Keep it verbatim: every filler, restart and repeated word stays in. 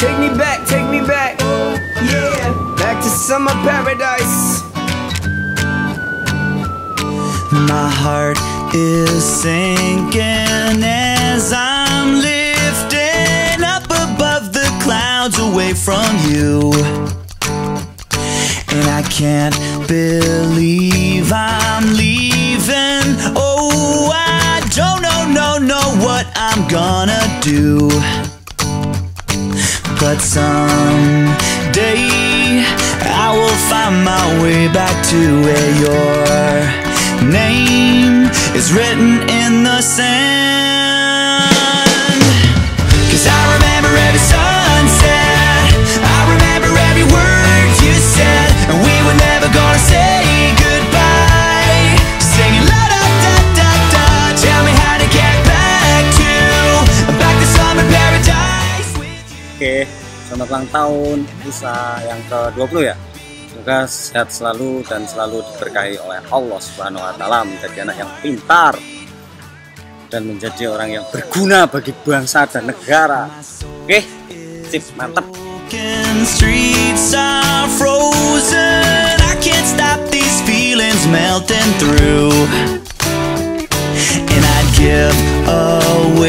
Take me back, take me back, yeah, back to summer paradise. My heart is sinking as I'm lifting up above the clouds away from you. And I can't believe I'm leaving. Oh, I don't know, no, know what I'm gonna do. But someday I will find my way back to where your name is written in the sand. 'Cause I remember every sunset, I remember every word you said, and we were never gonna say goodbye. Singing la da da da da. Tell me how to get back to back to summer paradise with you. Oke, selamat ulang tahun Isa yang ke dua puluh ya. Semoga sehat selalu dan selalu diberkahi oleh Allah Subhanahu wa taala, menjadi anak yang pintar dan menjadi orang yang berguna bagi bangsa dan negara. Oke, sip, mantap. Streets are frozen, I can't stop these feelings melting through, and I'd give up